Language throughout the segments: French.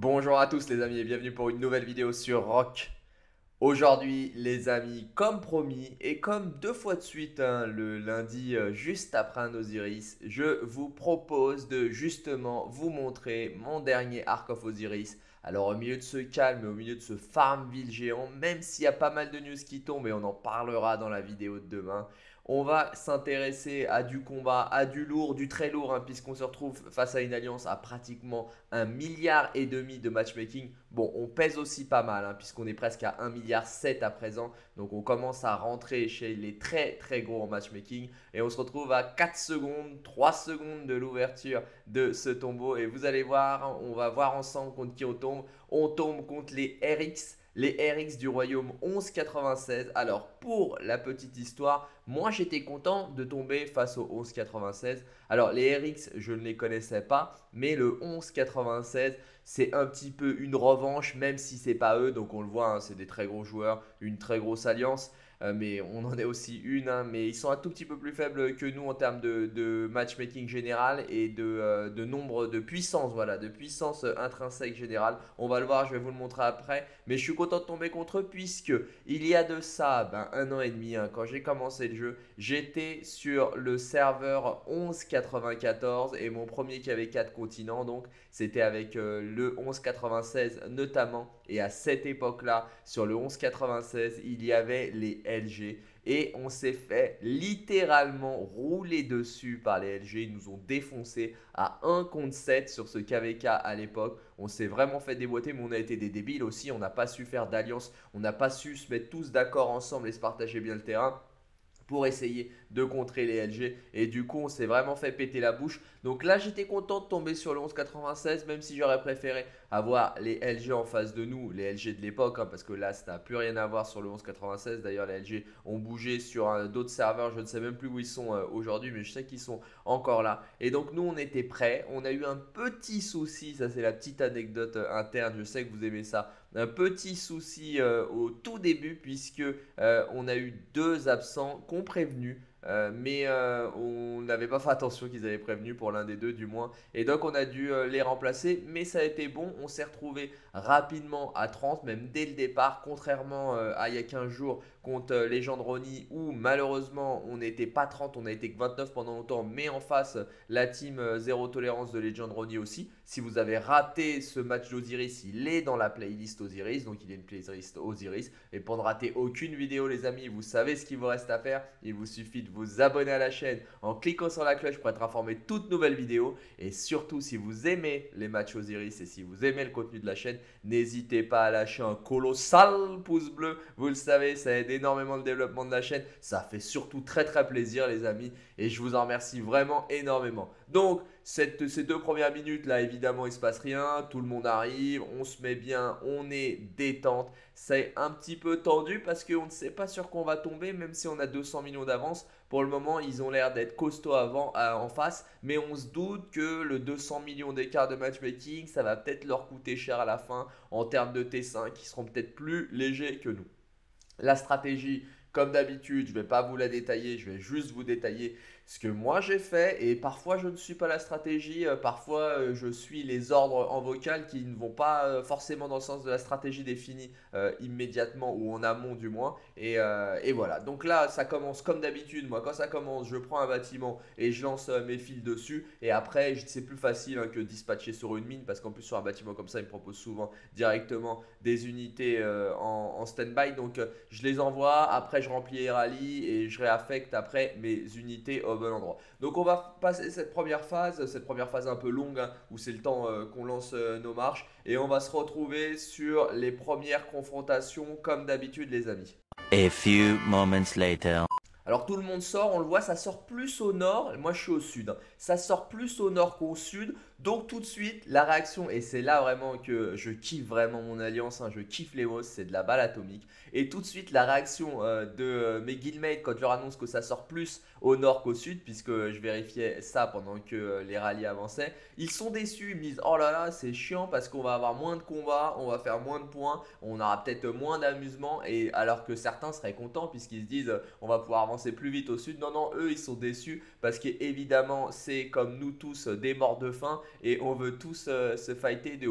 Bonjour à tous les amis et bienvenue pour une nouvelle vidéo sur Rock. Aujourd'hui les amis, comme promis et comme deux fois de suite le lundi juste après un Osiris, je vous propose de justement vous montrer mon dernier Ark of Osiris. Alors au milieu de ce calme, au milieu de ce Farmville géant, même s'il y a pas mal de news qui tombent et on en parlera dans la vidéo de demain, on va s'intéresser à du combat, à du lourd, du très lourd, puisqu'on se retrouve face à une alliance à pratiquement 1,5 milliard de matchmaking. Bon, on pèse aussi pas mal, puisqu'on est presque à 1,7 milliard à présent. Donc on commence à rentrer chez les très très gros en matchmaking. Et on se retrouve à 4 secondes, 3 secondes de l'ouverture de ce tombeau. Et vous allez voir, on va voir ensemble contre qui on tombe. On tombe contre les RX du royaume 1196. Alors pour la petite histoire, moi j'étais content de tomber face au 1196. Alors les RX je ne les connaissais pas, mais le 1196 c'est un petit peu une revanche, même si c'est pas eux. Donc on le voit, c'est des très gros joueurs, une très grosse alliance. Mais on en est aussi une, mais ils sont un tout petit peu plus faibles que nous en termes de matchmaking général et de nombre de puissance, voilà, de puissance intrinsèque générale. On va le voir, je vais vous le montrer après, mais je suis content de tomber contre eux puisque il y a de ça 1 an et demi, quand j'ai commencé le jeu, j'étais sur le serveur 1194 et mon premier qui avait 4 continents, donc c'était avec le 1196 notamment. Et à cette époque-là, sur le 1196, il y avait les LG. Et on s'est fait littéralement rouler dessus par les LG. Ils nous ont défoncé à 1 contre 7 sur ce KVK à l'époque. On s'est vraiment fait déboîter, mais on a été des débiles aussi. On n'a pas su faire d'alliance. On n'a pas su se mettre tous d'accord ensemble et se partager bien le terrain pour essayer de contrer les LG. Et du coup, on s'est vraiment fait péter la bouche. Donc là, j'étais content de tomber sur le 1196, même si j'aurais préféré avoir les LG en face de nous, les LG de l'époque, parce que là, ça n'a plus rien à voir sur le 1196. D'ailleurs, les LG ont bougé sur d'autres serveurs. Je ne sais même plus où ils sont aujourd'hui, mais je sais qu'ils sont encore là. Et donc, nous, on était prêts. On a eu un petit souci, ça c'est la petite anecdote interne, je sais que vous aimez ça. Un petit souci au tout début puisque on a eu 2 absents qu'on prévenu. Mais on n'avait pas fait attention qu'ils avaient prévenu pour l'un des deux du moins. Et donc on a dû les remplacer. Mais ça a été bon. On s'est retrouvé rapidement à 30, même dès le départ. Contrairement à il y a 15 jours contre les gens de Ronnie où malheureusement on n'était pas 30, on a été que 29 pendant longtemps. Mais en face, la team zéro tolérance de Legend Ronnie aussi. Si vous avez raté ce match d'Osiris, il est dans la playlist Osiris. Donc il y a une playlist Osiris. Et pour ne rater aucune vidéo les amis, vous savez ce qu'il vous reste à faire. Il vous suffit de vous abonner à la chaîne en cliquant sur la cloche pour être informé de toutes nouvelles vidéos. Et surtout, si vous aimez les matchs Osiris et si vous aimez le contenu de la chaîne, n'hésitez pas à lâcher un colossal pouce bleu. Vous le savez, ça aide énormément le développement de la chaîne. Ça fait surtout très très plaisir les amis. Et je vous en remercie vraiment énormément. Donc, ces 2 premières minutes là, évidemment, il ne se passe rien. Tout le monde arrive, on se met bien, on est détente. C'est un petit peu tendu parce qu'on ne sait pas sur quoi on va tomber, même si on a 200 millions d'avance. Pour le moment, ils ont l'air d'être costauds en face, mais on se doute que le 200 millions d'écart de matchmaking, ça va peut-être leur coûter cher à la fin en termes de T5, qui seront peut-être plus légers que nous. La stratégie, comme d'habitude, je ne vais pas vous la détailler, je vais juste vous détailler ce que moi j'ai fait. Et parfois je ne suis pas la stratégie, parfois je suis les ordres en vocal qui ne vont pas forcément dans le sens de la stratégie définie immédiatement ou en amont du moins. Et voilà, donc là ça commence comme d'habitude. Moi quand ça commence, je prends un bâtiment et je lance mes fils dessus. Et après c'est plus facile que dispatcher sur une mine parce qu'en plus sur un bâtiment comme ça, il me propose souvent directement des unités en stand-by. Donc je les envoie, après je remplis les rallyes et je réaffecte après mes unités au bon endroit. Donc on va passer cette première phase un peu longue où c'est le temps qu'on lance nos marches et on va se retrouver sur les premières confrontations comme d'habitude les amis. A few moments later. Alors tout le monde sort, on le voit, ça sort plus au nord, moi je suis au sud, ça sort plus au nord qu'au sud, donc tout de suite la réaction, et c'est là vraiment que je kiffe vraiment mon alliance, je kiffe les boss, c'est de la balle atomique, et tout de suite la réaction de mes guildmates quand je leur annonce que ça sort plus au nord qu'au sud, puisque je vérifiais ça pendant que les rallyes avançaient, ils sont déçus, ils me disent oh là là c'est chiant parce qu'on va avoir moins de combats, on va faire moins de points, on aura peut-être moins d'amusement, et alors que certains seraient contents puisqu'ils se disent on va pouvoir avancer plus vite au sud. Non, non, eux ils sont déçus parce qu'évidemment c'est comme nous tous des morts de faim et on veut tous se fighter de ouf.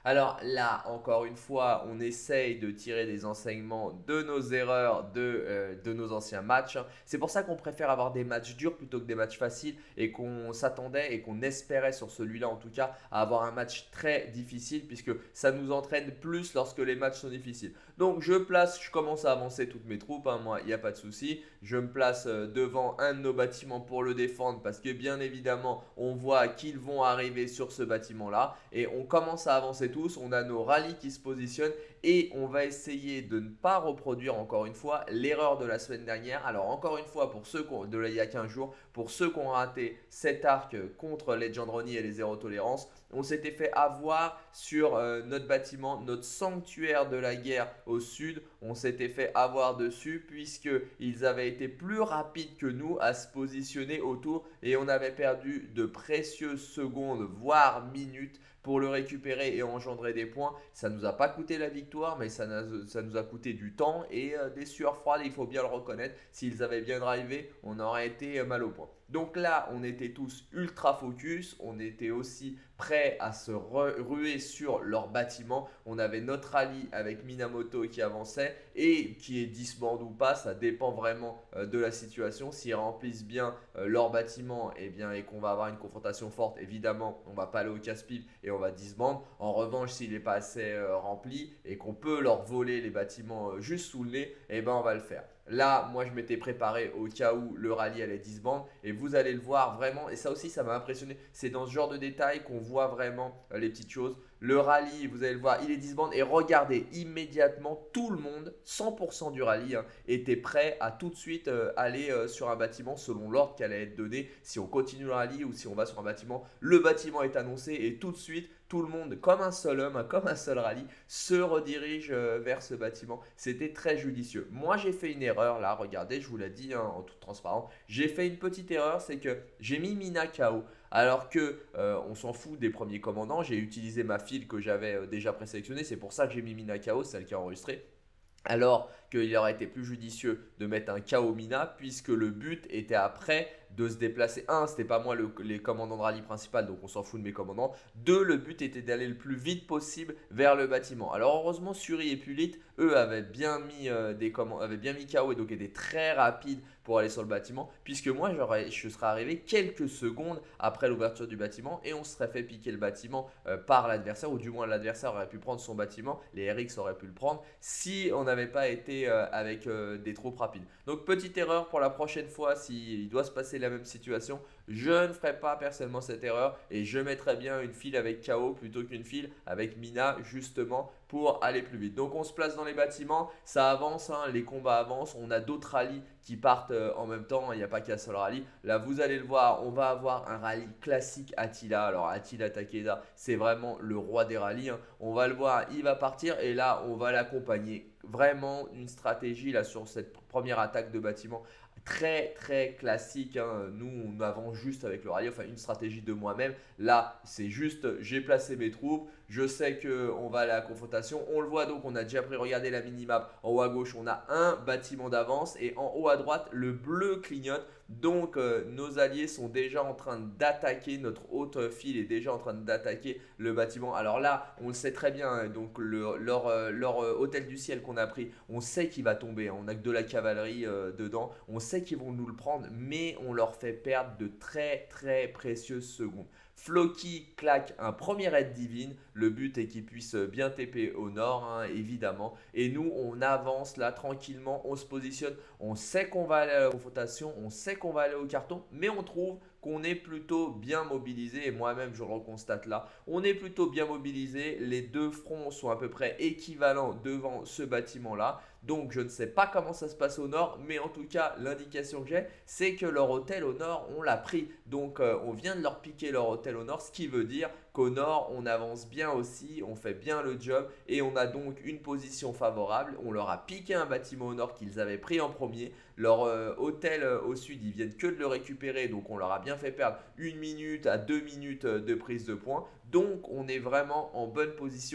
Alors là, encore une fois, on essaye de tirer des enseignements de nos erreurs de nos anciens matchs. C'est pour ça qu'on préfère avoir des matchs durs plutôt que des matchs faciles et qu'on s'attendait et qu'on espérait sur celui-là en tout cas à avoir un match très difficile puisque ça nous entraîne plus lorsque les matchs sont difficiles. Donc je commence à avancer toutes mes troupes, hein, moi il n'y a pas de souci. Je me place devant un de nos bâtiments pour le défendre parce que bien évidemment on voit qu'ils vont arriver sur ce bâtiment-là et on commence à avancer tous. On a nos rallyes qui se positionnent et on va essayer de ne pas reproduire encore une fois l'erreur de la semaine dernière. Alors encore une fois pour ceux de là, il y a 15 jours, pour ceux qui ont raté cet arc contre Legend Ronnie et les zéro tolérance, on s'était fait avoir sur notre bâtiment, notre sanctuaire de la guerre au sud. On s'était fait avoir dessus puisqu'ils avaient été plus rapides que nous à se positionner autour et on avait perdu de précieuses secondes, voire minutes pour le récupérer et engendrer des points. Ça ne nous a pas coûté la victoire, mais ça nous a coûté du temps et des sueurs froides, il faut bien le reconnaître. S'ils avaient bien drivé, on aurait été mal au point. Donc là, on était tous ultra focus, on était aussi prêts à se ruer sur leur bâtiment. On avait notre rallye avec Minamoto qui avançait et qui est disband ou pas, ça dépend vraiment de la situation. S'ils remplissent bien leur bâtiment et qu'on va avoir une confrontation forte, évidemment, on ne va pas aller au casse-pipe et on va disband. En revanche, s'il n'est pas assez rempli et qu'on peut leur voler les bâtiments juste sous le nez, on va le faire. Là, moi, je m'étais préparé au cas où le rallye allait disband et vous allez le voir vraiment. Et ça aussi, ça m'a impressionné. C'est dans ce genre de détails qu'on voit vraiment les petites choses. Le rallye, vous allez le voir, il est disband et regardez, immédiatement, tout le monde, 100% du rallye, était prêt à tout de suite aller sur un bâtiment selon l'ordre qui allait être donné. Si on continue le rallye ou si on va sur un bâtiment, le bâtiment est annoncé et tout de suite, tout le monde, comme un seul homme, comme un seul rallye, se redirige vers ce bâtiment. C'était très judicieux. Moi, j'ai fait une erreur là, regardez, je vous l'ai dit en toute transparence. J'ai fait une petite erreur, c'est que j'ai mis Mina KO. Alors que on s'en fout des premiers commandants, j'ai utilisé ma file que j'avais déjà présélectionnée. C'est pour ça que j'ai mis Mina KO, celle qui a enregistré. Alors qu'il aurait été plus judicieux de mettre un KO Mina puisque le but était après de se déplacer. Un, c'était pas moi les commandants de rallye principal, donc on s'en fout de mes commandants. Deux, le but était d'aller le plus vite possible vers le bâtiment. Alors heureusement, Suri et Pulit, eux, avaient bien mis KO et donc étaient très rapides pour aller sur le bâtiment, puisque moi, je serais arrivé quelques secondes après l'ouverture du bâtiment et on se serait fait piquer le bâtiment par l'adversaire, ou du moins l'adversaire aurait pu prendre son bâtiment, les RX auraient pu le prendre, si on n'avait pas été avec des troupes rapides. Donc petite erreur pour la prochaine fois, s'il doit se passer la même situation, je ne ferai pas personnellement cette erreur et je mettrai bien une file avec KO plutôt qu'une file avec Mina justement pour aller plus vite. Donc on se place dans les bâtiments, ça avance, les combats avancent, on a d'autres rallyes qui partent en même temps, il n'y a pas qu'un seul rallye. Là vous allez le voir, on va avoir un rallye classique Attila. Alors Attila Takeda, c'est vraiment le roi des rallyes. On va le voir, il va partir et là on va l'accompagner. Vraiment une stratégie là sur cette première attaque de bâtiment très très classique. Nous on avance juste avec le rallye, enfin une stratégie de moi-même. Là c'est juste j'ai placé mes troupes, je sais qu'on va aller à la confrontation. On le voit donc, on a déjà pris, regardez la minimap. En haut à gauche on a un bâtiment d'avance et en haut à droite le bleu clignote. Donc nos alliés sont déjà en train d'attaquer, notre haute file est déjà en train d'attaquer le bâtiment. Alors là on le sait très bien, donc leur hôtel du ciel qu'on a pris, on sait qu'il va tomber, on n'a que de la cavalerie dedans, on sait qu'ils vont nous le prendre, mais on leur fait perdre de très très précieuses secondes. Floki claque un premier aide divine, le but est qu'il puisse bien TP au nord évidemment, et nous on avance là tranquillement, on se positionne, on sait qu'on va aller à la confrontation, on sait qu'on va aller au carton, mais on trouve qu'on est plutôt bien mobilisé et moi-même je le constate là, on est plutôt bien mobilisé, les deux fronts sont à peu près équivalents devant ce bâtiment là, donc je ne sais pas comment ça se passe au nord, mais en tout cas l'indication que j'ai c'est que leur hôtel au nord on l'a pris, donc on vient de leur piquer leur hôtel au nord, ce qui veut dire qu'au nord on avance bien aussi, on fait bien le job et on a donc une position favorable. On leur a piqué un bâtiment au nord qu'ils avaient pris en premier, leur hôtel au sud ils viennent que de le récupérer, donc on leur a bien fait perdre 1 minute à 2 minutes de prise de points, donc on est vraiment en bonne position.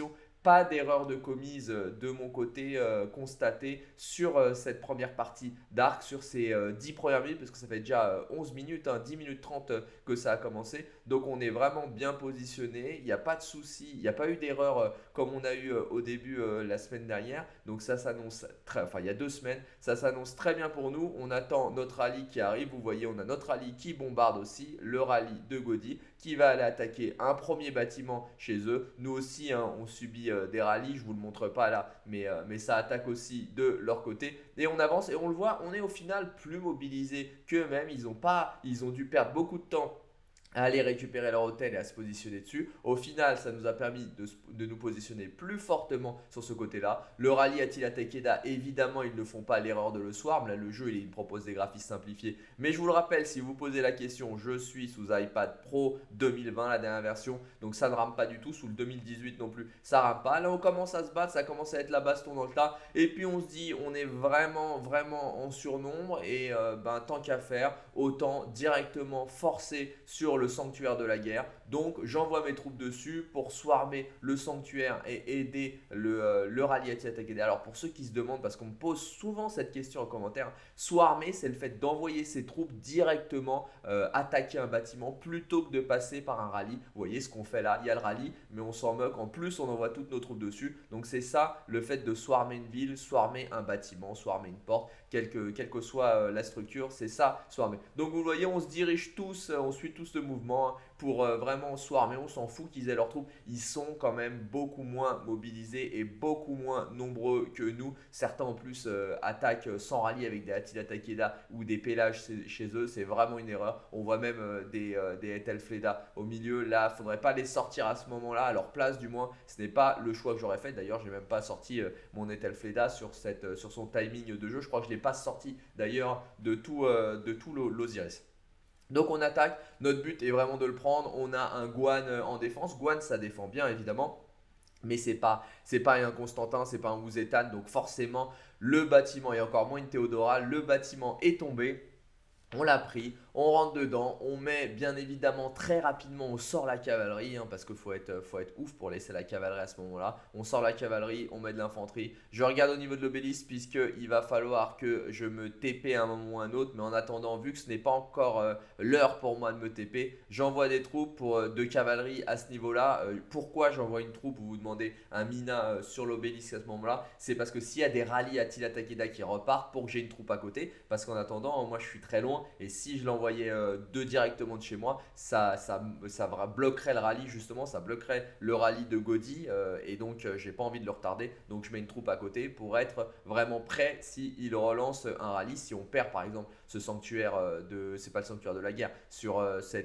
pas d'erreur de commise de mon côté constatée sur cette première partie d'arc, sur ces 10 premières minutes, parce que ça fait déjà 11 minutes, 10 minutes 30 que ça a commencé. Donc on est vraiment bien positionné, il n'y a pas de souci, il n'y a pas eu d'erreur comme on a eu au début la semaine dernière. Donc ça s'annonce enfin il y a 2 semaines, ça s'annonce très bien pour nous. On attend notre rallye qui arrive, vous voyez, on a notre rallye qui bombarde aussi, le rallye de Gaudi qui va aller attaquer un premier bâtiment chez eux. Nous aussi, hein, on subit des rallyes, je ne vous le montre pas là, mais ça attaque aussi de leur côté. Et on avance et on le voit, on est au final plus mobilisés qu'eux-mêmes. Ils ont dû perdre beaucoup de temps à aller récupérer leur hôtel et à se positionner dessus. Au final, ça nous a permis de nous positionner plus fortement sur ce côté-là. Le rallye Attila Takeda, évidemment, ils ne font pas l'erreur de le swarm. Là, le jeu, il propose des graphismes simplifiés. Mais je vous le rappelle, si vous posez la question, je suis sous iPad Pro 2020, la dernière version. Donc ça ne rame pas du tout, sous le 2018 non plus. Ça rame pas. Là, on commence à se battre, ça commence à être la baston dans le tas. Et puis, on se dit, on est vraiment, vraiment en surnombre. Et tant qu'à faire, autant directement forcer sur le sanctuaire de la guerre. Donc j'envoie mes troupes dessus pour swarmer le sanctuaire et aider le rallye Attila Takeda. Alors pour ceux qui se demandent, parce qu'on me pose souvent cette question en commentaire, swarmer c'est le fait d'envoyer ses troupes directement attaquer un bâtiment plutôt que de passer par un rallye. Vous voyez ce qu'on fait là, il y a le rallye mais on s'en moque, en plus on envoie toutes nos troupes dessus. Donc c'est ça le fait de swarmer une ville, swarmer un bâtiment, swarmer une porte, quelle que soit la structure, c'est ça swarmer. Donc vous voyez, on se dirige tous, on suit tous le mouvement pour vraiment swarmer. On s'en fout qu'ils aient leurs troupes, ils sont quand même beaucoup moins mobilisés et beaucoup moins nombreux que nous. Certains en plus attaquent sans rallye avec des Attila Takeda ou des pélages chez eux, c'est vraiment une erreur. On voit même des Ethel Fleda au milieu. Là, il ne faudrait pas les sortir à ce moment-là, à leur place du moins. Ce n'est pas le choix que j'aurais fait. D'ailleurs, je n'ai même pas sorti mon Ethel Fleda sur son timing de jeu. Je crois que je ne l'ai pas sorti d'ailleurs de tout l'Osiris. Donc on attaque, notre but est vraiment de le prendre. On a un Guan en défense. Guan, ça défend bien évidemment, mais c'est pas un Constantin, c'est pas un Wuzetan. Donc forcément le bâtiment, et encore moins une Théodora, le bâtiment est tombé. On l'a pris, on rentre dedans, on met bien évidemment très rapidement, on sort la cavalerie, hein, parce qu'il faut être ouf pour laisser la cavalerie à ce moment-là. On sort la cavalerie, on met de l'infanterie. Je regarde au niveau de l'obélisque puisqu'il va falloir que je me TP à un moment ou à un autre. Mais en attendant, vu que ce n'est pas encore l'heure pour moi de me TP, j'envoie des troupes de cavalerie à ce niveau-là. Pourquoi j'envoie une troupe, vous vous demandez, un Mina sur l'obélisque à ce moment-là? C'est parce que s'il y a des rallyes Attila Takeda qui repartent, pour que j'ai une troupe à côté. Parce qu'en attendant, moi je suis très loin. Et si je l'envoyais directement de chez moi, ça bloquerait le rallye justement, ça bloquerait le rallye de Gaudi et donc j'ai pas envie de le retarder. Donc je mets une troupe à côté pour être vraiment prêt s'il relance un rallye. Si on perd par exemple ce sanctuaire c'est pas le sanctuaire de la guerre, sur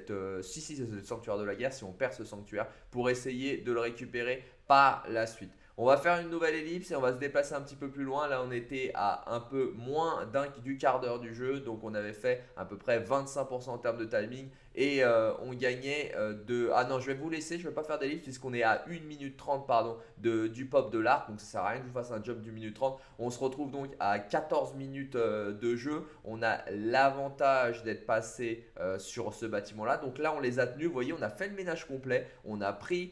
si c'est le sanctuaire de la guerre, si on perd ce sanctuaire, pour essayer de le récupérer par la suite. On va faire une nouvelle ellipse et on va se déplacer un petit peu plus loin. Là, on était à un peu moins du quart d'heure du jeu. Donc, on avait fait à peu près 25% en termes de timing. Et on gagnait de... Ah non, je vais vous laisser, je ne vais pas faire d'ellipse puisqu'on est à 1 minute 30 pardon, du pop de l'arc. Donc, ça ne sert à rien que je fasse un job du minute 30. On se retrouve donc à 14 minutes de jeu. On a l'avantage d'être passé sur ce bâtiment-là. Donc là, on les a tenus. Vous voyez, on a fait le ménage complet. On a pris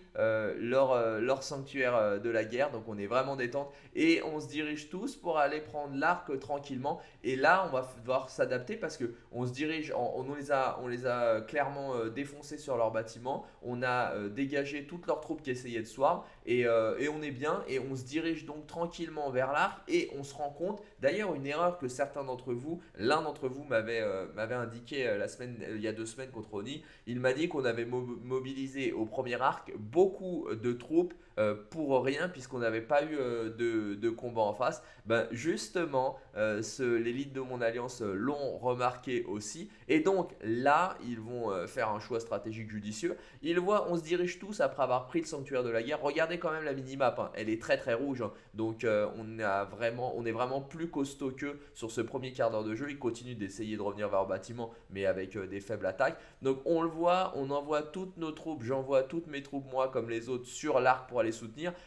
leur sanctuaire de la guerre. Donc, on est vraiment détente. Et on se dirige tous pour aller prendre l'arc tranquillement. Et là, on va devoir s'adapter parce qu'on se dirige, on les a clairement défoncés sur leur bâtiment. On a dégagé toutes leurs troupes qui essayaient de swarm et on est bien et on se dirige donc tranquillement vers l'arc et on se rend compte, d'ailleurs une erreur que certains d'entre vous, l'un d'entre vous m'avait indiqué il y a 2 semaines contre Oni, il m'a dit qu'on avait mobilisé au premier arc beaucoup de troupes pour rien puisqu'on n'avait pas eu de combat en face. Ben justement, l'élite de mon alliance l'ont remarqué aussi et donc là ils vont faire un choix stratégique judicieux. Ils voient, on se dirige tous après avoir pris le sanctuaire de la guerre. Regardez quand même la minimap, hein. Elle est très très rouge, hein. Donc on est vraiment plus costaud qu'eux sur ce premier quart d'heure de jeu. Ils continuent d'essayer de revenir vers le bâtiment mais avec des faibles attaques. Donc on le voit, on envoie toutes nos troupes, j'envoie toutes mes troupes moi comme les autres sur l'arc pour aller soutenir, mais on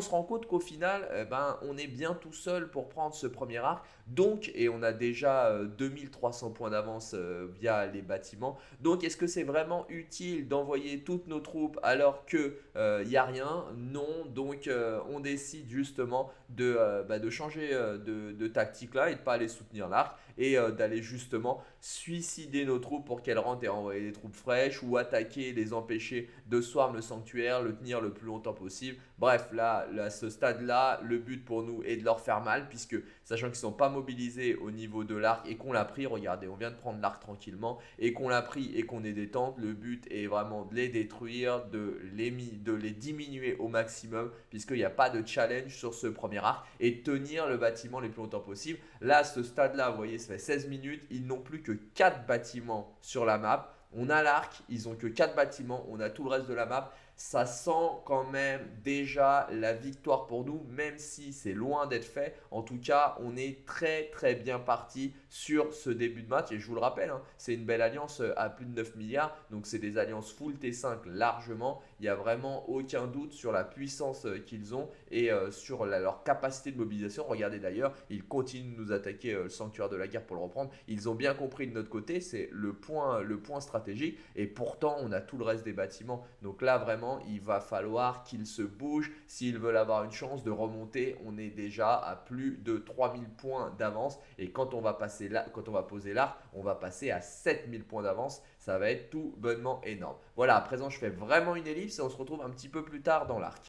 se rend compte qu'au final, on est bien tout seul pour prendre ce premier arc. Donc, et on a déjà 2300 points d'avance via les bâtiments. Donc, est-ce que c'est vraiment utile d'envoyer toutes nos troupes alors qu'il n'y a rien? Non. Donc, on décide justement de changer de tactique là et de ne pas aller soutenir l'arc et d'aller justement suicider nos troupes pour qu'elles rentrent et envoyer des troupes fraîches ou attaquer, les empêcher de swarm le sanctuaire, le tenir le plus longtemps possible. Bref, là à ce stade-là, le but pour nous est de leur faire mal puisque sachant qu'ils ne sont pas mobilisés au niveau de l'arc et qu'on l'a pris, regardez, on vient de prendre l'arc tranquillement et qu'on l'a pris et qu'on est détente, le but est vraiment de les détruire, de les diminuer au maximum puisqu'il n'y a pas de challenge sur ce premier arc et tenir le bâtiment le plus longtemps possible. Là, à ce stade-là, vous voyez, ça fait 16 minutes, ils n'ont plus que 4 bâtiments sur la map. On a l'arc, ils ont que 4 bâtiments, on a tout le reste de la map. Ça sent quand même déjà la victoire pour nous, même si c'est loin d'être fait. En tout cas, on est très très bien parti sur ce début de match. Et je vous le rappelle, hein, c'est une belle alliance à plus de 9 milliards. Donc c'est des alliances full T5 largement. Il n'y a vraiment aucun doute sur la puissance qu'ils ont et sur leur capacité de mobilisation. Regardez d'ailleurs, ils continuent de nous attaquer le sanctuaire de la guerre pour le reprendre. Ils ont bien compris de notre côté, c'est le point stratégique. Et pourtant, on a tout le reste des bâtiments. Donc là, vraiment, il va falloir qu'ils se bougent s'ils veulent avoir une chance de remonter. On est déjà à plus de 3000 points d'avance et quand on va poser l'arc, on va passer à 7000 points d'avance. Ça va être tout bonnement énorme. Voilà, à présent je fais vraiment une ellipse et on se retrouve un petit peu plus tard dans l'arc.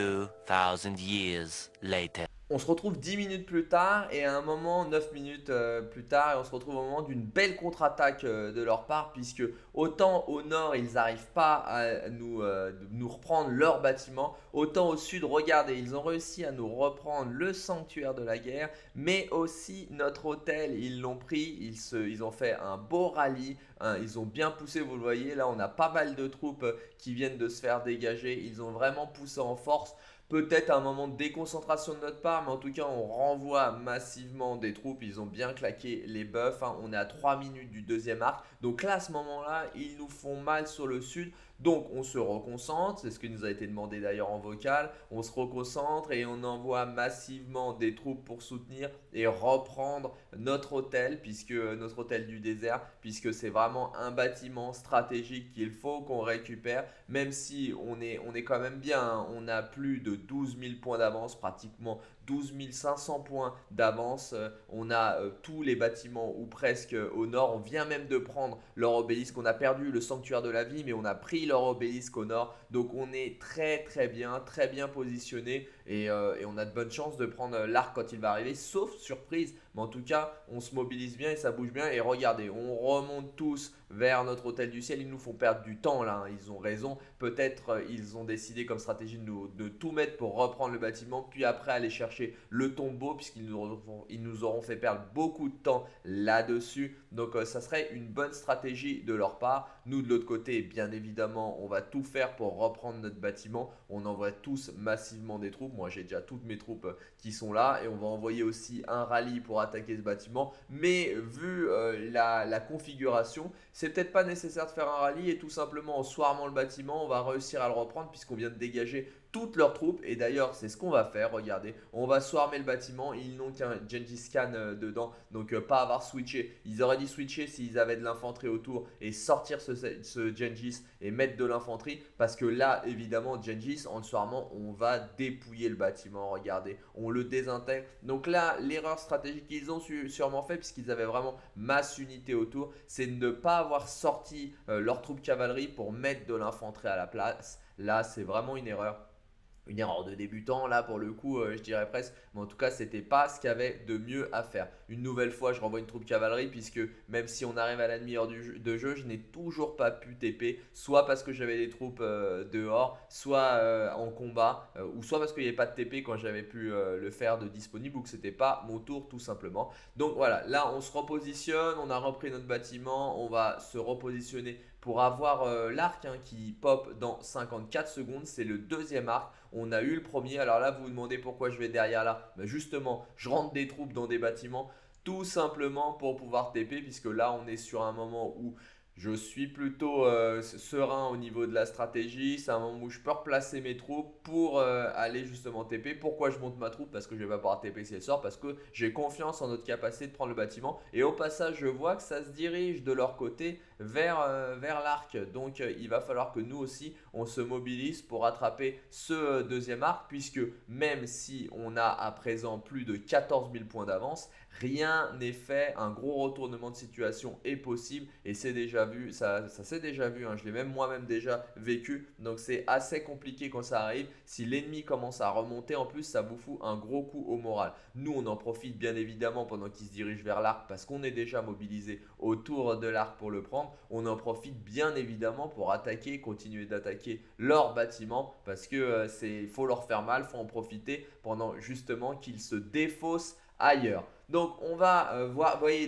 2000 years later. On se retrouve 10 minutes plus tard et à un moment 9 minutes plus tard et on se retrouve au moment d'une belle contre-attaque de leur part puisque autant au nord ils n'arrivent pas à nous reprendre leur bâtiment, autant au sud, regardez, ils ont réussi à nous reprendre le sanctuaire de la guerre mais aussi notre hôtel, ils l'ont pris, ils ont fait un beau rallye, hein, ils ont bien poussé, vous le voyez, là on a pas mal de troupes qui viennent de se faire dégager, ils ont vraiment poussé en force. Peut-être un moment de déconcentration de notre part, mais en tout cas, on renvoie massivement des troupes. Ils ont bien claqué les buffs. Hein. On est à 3 minutes du deuxième arc. Donc là, à ce moment-là, ils nous font mal sur le sud. Donc, on se reconcentre. C'est ce qui nous a été demandé d'ailleurs en vocal. On se reconcentre et on envoie massivement des troupes pour soutenir et reprendre notre hôtel, notre hôtel du désert, puisque c'est vraiment un bâtiment stratégique qu'il faut qu'on récupère. Même si on est quand même bien. Hein. On a plus de 12 000 points d'avance, pratiquement 12 500 points d'avance. On a tous les bâtiments ou presque au nord. On vient même de prendre leur obélisque. On a perdu le sanctuaire de la vie, mais on a pris leur obélisque au nord. Donc on est très bien positionné et on a de bonnes chances de prendre l'arc quand il va arriver, sauf surprise. Mais en tout cas, on se mobilise bien et ça bouge bien. Et regardez, on remonte tous vers notre hôtel du ciel. Ils nous font perdre du temps là, hein. Ils ont raison. Peut-être ils ont décidé comme stratégie de tout mettre pour reprendre le bâtiment, puis après aller chercher le tombeau, puisqu'ils nous auront fait perdre beaucoup de temps là-dessus. Donc ça serait une bonne stratégie de leur part. Nous de l'autre côté, bien évidemment, on va tout faire pour reprendre notre bâtiment. On envoie tous massivement des troupes. Moi j'ai déjà toutes mes troupes qui sont là et on va envoyer aussi un rallye pour attaquer ce bâtiment. Mais vu la configuration, c'est peut-être pas nécessaire de faire un rallye et tout simplement en swarmant le bâtiment, on va réussir à le reprendre puisqu'on vient de dégager toutes leurs troupes. Et d'ailleurs, c'est ce qu'on va faire. Regardez, on va swarmer le bâtiment. Ils n'ont qu'un Gengis Khan dedans, donc pas avoir switché. Ils auraient dû switcher s'ils avaient de l'infanterie autour et sortir ce Gengis et mettre de l'infanterie. Parce que là, évidemment, Gengis, en le swarmant, on va dépouiller le bâtiment. Regardez, on le désintègre. Donc là, l'erreur stratégique qu'ils ont sûrement fait, puisqu'ils avaient vraiment masse unité autour, c'est de ne pas avoir sorti leurs troupes cavalerie pour mettre de l'infanterie à la place. Là, c'est vraiment une erreur. Une erreur de débutant là pour le coup, je dirais presque, mais en tout cas c'était pas ce qu'il y avait de mieux à faire. Une nouvelle fois je renvoie une troupe cavalerie puisque même si on arrive à la demi-heure de jeu, je n'ai toujours pas pu TP, soit parce que j'avais des troupes dehors, soit en combat, ou soit parce qu'il n'y avait pas de TP quand j'avais pu le faire de disponible ou que c'était pas mon tour tout simplement. Donc voilà, là on se repositionne, on a repris notre bâtiment, on va se repositionner pour avoir l'arc qui pop dans 54 secondes. C'est le deuxième arc. On a eu le premier. Alors là, vous vous demandez pourquoi je vais derrière là. Ben justement, je rentre des troupes dans des bâtiments tout simplement pour pouvoir TP puisque là, on est sur un moment où Je suis plutôt serein au niveau de la stratégie. C'est un moment où je peux replacer mes troupes pour aller justement TP. Pourquoi je monte ma troupe? Parce que je vais pas pouvoir TP si elle sort. Parce que j'ai confiance en notre capacité de prendre le bâtiment. Et au passage, je vois que ça se dirige de leur côté vers l'arc. Donc il va falloir que nous aussi, on se mobilise pour attraper ce deuxième arc. Puisque même si on a à présent plus de 14 000 points d'avance, rien n'est fait, un gros retournement de situation est possible et c'est déjà vu, ça s'est déjà vu, hein, je l'ai même moi-même déjà vécu, donc c'est assez compliqué quand ça arrive. Si l'ennemi commence à remonter, en plus ça vous fout un gros coup au moral. Nous on en profite bien évidemment pendant qu'il se dirige vers l'arc parce qu'on est déjà mobilisé autour de l'arc pour le prendre. On en profite bien évidemment pour attaquer, continuer d'attaquer leur bâtiment parce que faut leur faire mal, faut en profiter pendant justement qu'ils se défaussent ailleurs. Donc on va voir, vous voyez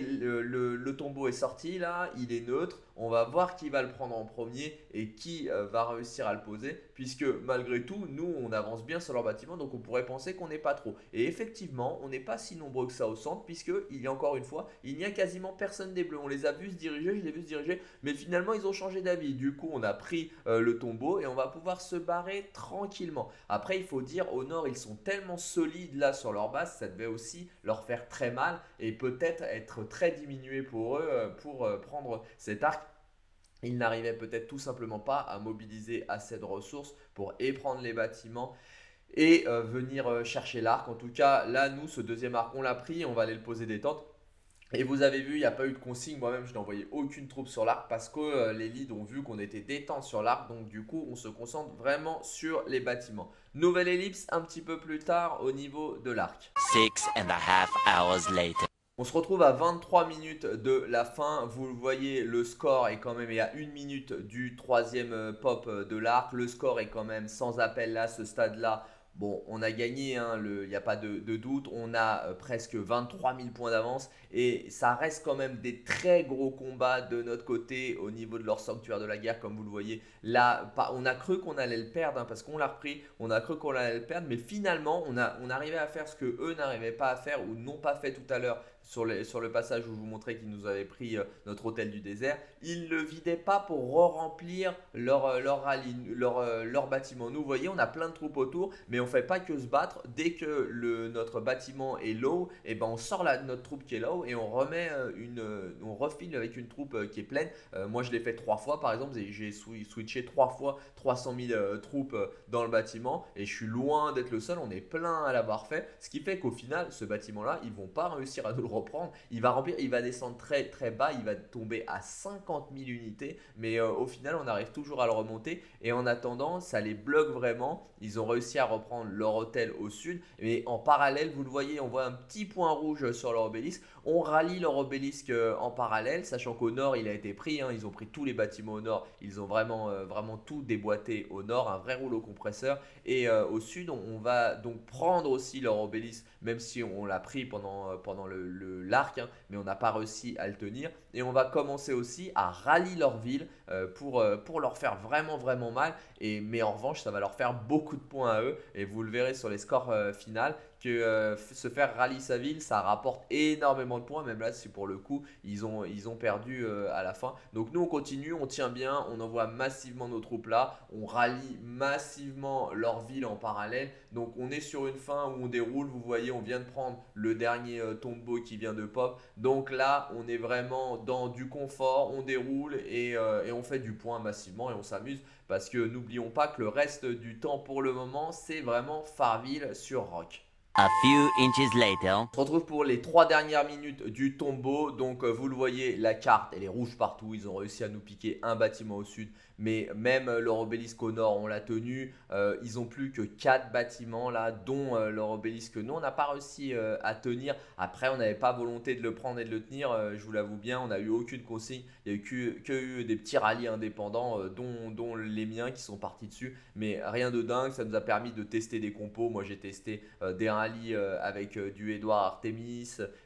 le tombeau est sorti là, il est neutre, on va voir qui va le prendre en premier et qui va réussir à le poser puisque malgré tout nous on avance bien sur leur bâtiment donc on pourrait penser qu'on n'est pas trop. Et effectivement on n'est pas si nombreux que ça au centre puisque il y a encore une fois, il n'y a quasiment personne des bleus. On les a vus se diriger, je les ai vus se diriger mais finalement ils ont changé d'avis. Du coup on a pris le tombeau et on va pouvoir se barrer tranquillement. Après il faut dire au nord ils sont tellement solides là sur leur base, ça devait aussi leur faire très mal et peut-être être très diminué pour eux pour prendre cet arc. Ils n'arrivaient peut-être tout simplement pas à mobiliser assez de ressources pour prendre les bâtiments et venir chercher l'arc. En tout cas, là, nous, ce deuxième arc, on l'a pris, on va aller le poser détente. Et vous avez vu, il n'y a pas eu de consigne. Moi-même, je n'ai envoyé aucune troupe sur l'arc parce que les leads ont vu qu'on était détente sur l'arc. Donc, du coup, on se concentre vraiment sur les bâtiments. Nouvelle ellipse un petit peu plus tard au niveau de l'arc. 6.5 hours later. On se retrouve à 23 minutes de la fin. Vous le voyez, le score est quand même à 1 minute du troisième pop de l'arc. Le score est quand même sans appel là, ce stade-là. Bon, on a gagné, hein, il n'y a pas de doute. On a presque 23 000 points d'avance et ça reste quand même des très gros combats de notre côté au niveau de leur sanctuaire de la guerre, comme vous le voyez. Là, on a cru qu'on allait le perdre hein, parce qu'on l'a repris. On a cru qu'on allait le perdre, mais finalement, on arrivait à faire ce que eux n'arrivaient pas à faire ou n'ont pas fait tout à l'heure sur le passage où je vous montrais qu'ils nous avaient pris notre hôtel du désert. Ils ne le vidaient pas pour re-remplir leur bâtiment. Nous, vous voyez, on a plein de troupes autour, mais on ne fait pas que se battre. Dès que notre bâtiment est low, et ben on sort notre troupe qui est low et on remet on refile avec une troupe qui est pleine. Moi, je l'ai fait 3 fois, par exemple. J'ai switché 3 fois 300 000 troupes dans le bâtiment et je suis loin d'être le seul. On est plein à l'avoir fait. Ce qui fait qu'au final, ce bâtiment-là, ils vont pas réussir à nous le reprendre. Il va remplir, il va descendre très très bas, il va tomber à 50 000 unités, mais au final on arrive toujours à le remonter et en attendant ça les bloque vraiment. Ils ont réussi à reprendre leur hôtel au sud, mais en parallèle vous le voyez, on voit un petit point rouge sur leur obélisque. On rallie leur obélisque en parallèle, sachant qu'au nord il a été pris, hein, ils ont pris tous les bâtiments au nord, ils ont vraiment tout déboîté au nord, un vrai rouleau compresseur. Et au sud on va donc prendre aussi leur obélisque, même si on l'a pris pendant l'arc, hein, mais on n'a pas réussi à le tenir. Et on va commencer aussi à rallier leur ville pour leur faire vraiment mal. Mais en revanche, ça va leur faire beaucoup de points à eux. Et vous le verrez sur les scores finales que se faire rallier sa ville, ça rapporte énormément de points. Même là, c'est pour le coup, ils ont perdu à la fin. Donc nous, on continue, on tient bien, on envoie massivement nos troupes là, on rallie massivement leur ville en parallèle. Donc on est sur une fin où on déroule. Vous voyez, on vient de prendre le dernier tombeau qui vient de pop. Donc là, on est vraiment dans du confort, on déroule et on fait du point massivement et on s'amuse. Parce que n'oublions pas que le reste du temps pour le moment, c'est vraiment Farmville sur Rock. A few inches later. On se retrouve pour les 3 dernières minutes du tombeau. Donc vous le voyez, la carte elle est rouge partout. Ils ont réussi à nous piquer un bâtiment au sud. Mais même leur obélisque au nord, on l'a tenu. Ils ont plus que 4 bâtiments là, dont leur obélisque. Nous, on n'a pas réussi à tenir. Après, on n'avait pas volonté de le prendre et de le tenir. Je vous l'avoue bien, on n'a eu aucune consigne. Il n'y a eu que des petits rallyes indépendants, dont les miens qui sont partis dessus. Mais rien de dingue. Ça nous a permis de tester des compos. Moi, j'ai testé des rallyes avec du Edouard Artemis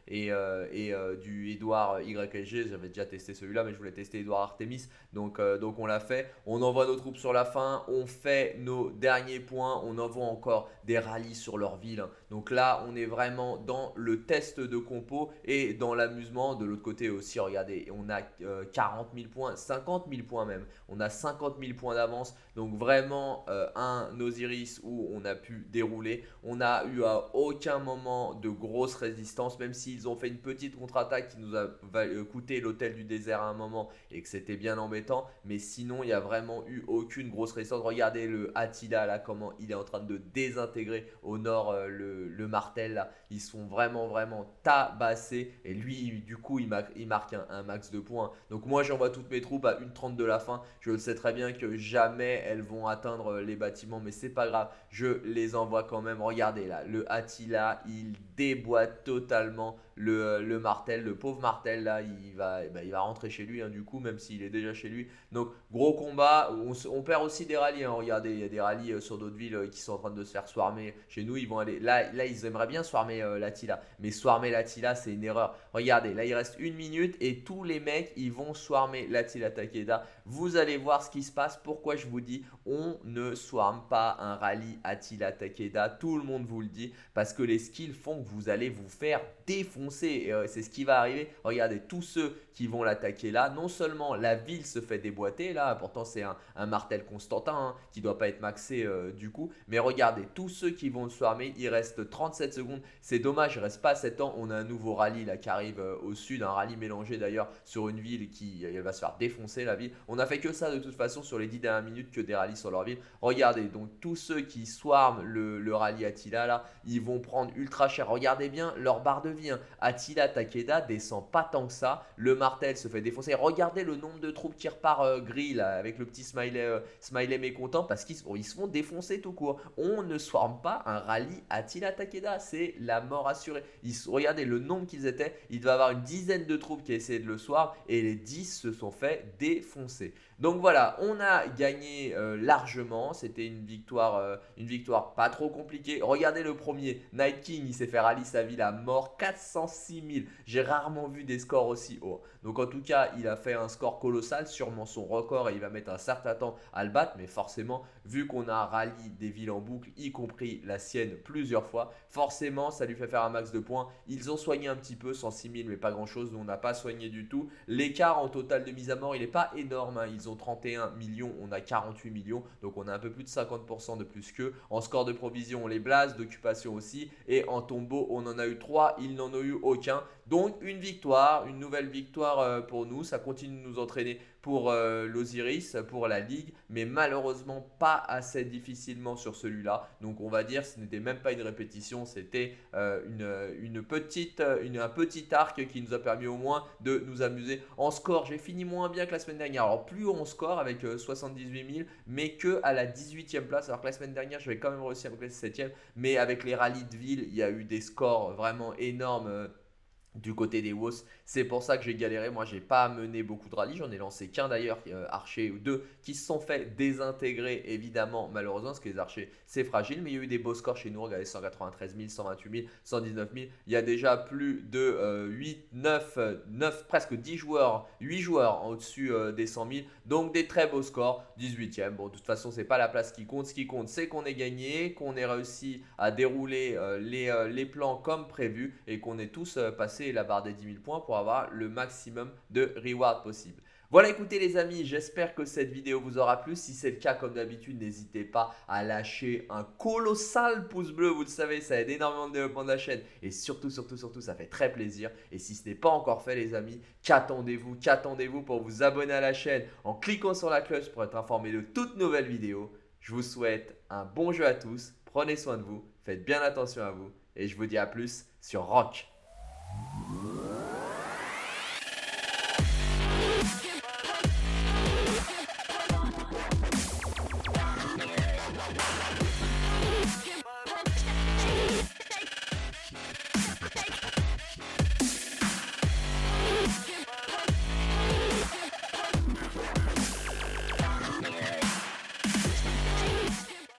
du Edouard YSG. J'avais déjà testé celui-là, mais je voulais tester Edouard Artemis. Donc on l'a fait. On envoie nos troupes sur la fin. On fait nos derniers points. On envoie encore des rallyes sur leur ville. Donc là, on est vraiment dans le test de compo et dans l'amusement. De l'autre côté aussi, regardez, on a 40 000 points, 50 000 points même. On a 50 000 points d'avance. Donc vraiment un Osiris où on a pu dérouler. On n'a eu à aucun moment de grosse résistance, même s'ils ont fait une petite contre-attaque qui nous a coûté l'hôtel du désert à un moment et que c'était bien embêtant. Mais sinon, il n'y a vraiment eu aucune grosse résistance. Regardez le Attila là, comment il est en train de désintégrer au nord le Martel là. Ils sont vraiment tabassés. Et lui, du coup, il marque un max de points. Donc moi, j'envoie toutes mes troupes à 1:30 de la fin. Je le sais très bien que jamais elles vont atteindre les bâtiments, mais c'est pas grave. Je les envoie quand même. Regardez là, le Attila, il déboîte totalement le Martel, le pauvre Martel là, il va rentrer chez lui du coup, même s'il est déjà chez lui. Donc gros combat, on perd aussi des rallyes. Regardez, il y a des rallyes sur d'autres villes qui sont en train de se faire swarmer. Chez nous, ils vont aller là ils aimeraient bien swarmer l'Attila, mais swarmer l'Attila c'est une erreur. Regardez, là il reste 1 minute et tous les mecs ils vont swarmer l'Attila Takeda. Vous allez voir ce qui se passe. Pourquoi je vous dis on ne swarme pas un rallye Attila Takeda, tout le monde vous le dit, parce que les skills font que vous allez vous faire défoncer. Et c'est ce qui va arriver. Regardez, tous ceux qui vont l'attaquer là, non seulement la ville se fait déboîter là, pourtant c'est un Martel Constantin qui ne doit pas être maxé du coup, mais regardez, tous ceux qui vont le swarmer, il reste 37 secondes. C'est dommage, il ne reste pas 7 ans. On a un nouveau rallye là qui arrive au sud, un rallye mélangé d'ailleurs sur une ville qui va se faire défoncer la ville. On a fait que ça de toute façon sur les 10 dernières minutes, que des rallyes sur leur ville. Regardez, donc tous ceux qui swarment le rallye Attila là, ils vont prendre ultra cher. Regardez bien leur barre de vie. Attila Takeda descend pas tant que ça. Le Martel se fait défoncer. Regardez le nombre de troupes qui repart gris là, avec le petit smiley mécontent, parce qu'ils se font défoncer tout court. On ne swarme pas un rallye Attila Takeda, c'est la mort assurée. Regardez le nombre qu'ils étaient. Il doit y avoir une dizaine de troupes qui essayaient de le swarm et les 10 se sont fait défoncer. Donc voilà, on a gagné largement. C'était une victoire pas trop compliquée. Regardez le premier, Night King, il s'est fait rallye sa ville à mort, 406 000. J'ai rarement vu des scores aussi hauts. Donc en tout cas, il a fait un score colossal, sûrement son record, et il va mettre un certain temps à le battre. Mais forcément, vu qu'on a rallye des villes en boucle, y compris la sienne plusieurs fois, forcément, ça lui fait faire un max de points. Ils ont soigné un petit peu, 106 000, mais pas grand-chose. Nous, on n'a pas soigné du tout. L'écart en total de mise à mort, il n'est pas énorme. Ils ont 31 millions, on a 48 millions. Donc on a un peu plus de 50% de plus qu'eux. En score de provision, on les blase, d'occupation aussi. Et en tombeau, on en a eu 3, ils n'en ont eu aucun. Donc une victoire, une nouvelle victoire pour nous. Ça continue de nous entraîner pour l'Osiris, pour la Ligue, mais malheureusement pas assez difficilement sur celui-là. Donc on va dire ce n'était même pas une répétition, c'était un petit arc qui nous a permis au moins de nous amuser. En score, j'ai fini moins bien que la semaine dernière. Alors plus on score avec 78 000, mais que à la 18e place. Alors que la semaine dernière, j'avais quand même réussi à me classer 7e, mais avec les rallyes de ville, il y a eu des scores vraiment énormes. Du côté des WOS, c'est pour ça que j'ai galéré. Moi, j'ai pas mené beaucoup de rallyes. J'en ai lancé qu'un d'ailleurs, Archer ou deux, qui se sont fait désintégrer évidemment, malheureusement, parce que les archers c'est fragile. Mais il y a eu des beaux scores chez nous. Regardez, 193 000, 128 000, 119 000. Il y a déjà plus de 9, presque 10 joueurs, 8 joueurs en au-dessus des 100 000. Donc des très beaux scores. 18e. Bon, de toute façon, c'est pas la place qui compte. Ce qui compte, c'est qu'on ait gagné, qu'on ait réussi à dérouler les plans comme prévu et qu'on ait tous passé la barre des 10 000 points pour avoir le maximum de reward possible. Voilà, écoutez les amis, j'espère que cette vidéo vous aura plu. Si c'est le cas, comme d'habitude, n'hésitez pas à lâcher un colossal pouce bleu. Vous le savez, ça aide énormément au développement de la chaîne. Et surtout, ça fait très plaisir. Et si ce n'est pas encore fait les amis, qu'attendez-vous pour vous abonner à la chaîne en cliquant sur la cloche pour être informé de toutes nouvelles vidéos. Je vous souhaite un bon jeu à tous. Prenez soin de vous, faites bien attention à vous. Et je vous dis à plus sur Rock.